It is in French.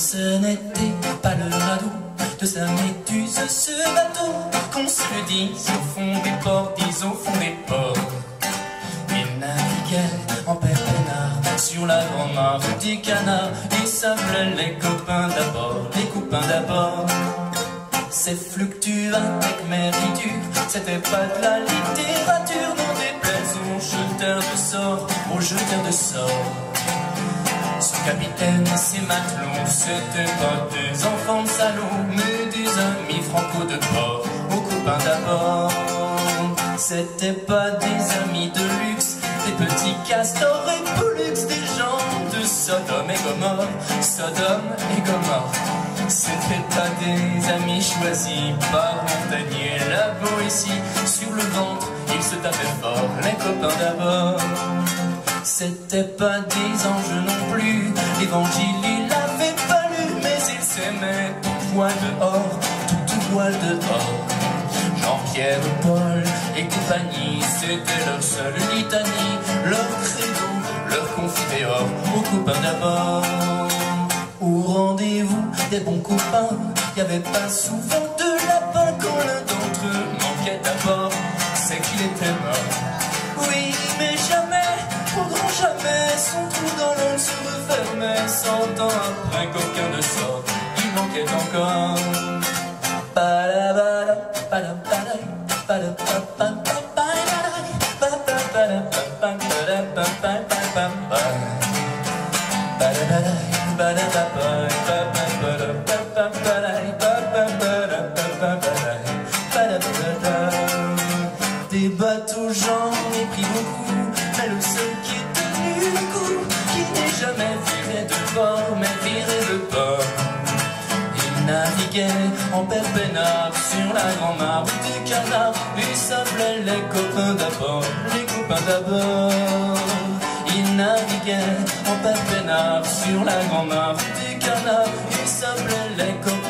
Ce n'était pas le radeau de sa méduse, ce bateau qu'on se le dise au fond des ports, dis au fond des ports. Il naviguait en père peinard sur la grande mare du canard. Il s'appelait les copains d'abord, les copains d'abord. Ces fluctuations avec méridure, c'était pas de la littérature, non déplaise aux jeteurs de sorts, aux jeteurs de sorts. Son capitaine et ses matelots, c'était pas des enfants de salauds, mais des amis franco de port, aux copains d'abord. C'était pas des amis de luxe, des petits castors et pollux, des gens de Sodome et Gomorre, Sodome et Gomorre. C'était pas des amis choisis par Montagnier, la Boétie. Sur le ventre, ils se tapaient fort, les copains d'abord. C'était pas des anges non plus, l'évangile il l'avait pas lu, mais ils s'aimaient tout voile dehors, tout voile dehors. Jean-Pierre, Paul et compagnie, c'était leur seule litanie, leur credo, leur confidéor, aux copains d'abord. Au rendez-vous des bons copains, y avait pas souvent de lapin. Quand l'un d'entre eux manquait d'abord, c'est qu'il était mort. Oui, mais jamais, au grand jamais, son trou dans l'œil se refermait. 100 ans après qu'aucun ne sort, il manquait encore. Des bateaux j'en ai pris beaucoup, mais le seul qui est tenu le coup, qui n'est jamais viré de port, mais viré de port. Il naviguait en père peinard sur la grande mare du canard. Il s'appelait les copains d'abord, les copains d'abord. Il naviguait en père peinard sur la grande mare du canard. Il s'appelait les copains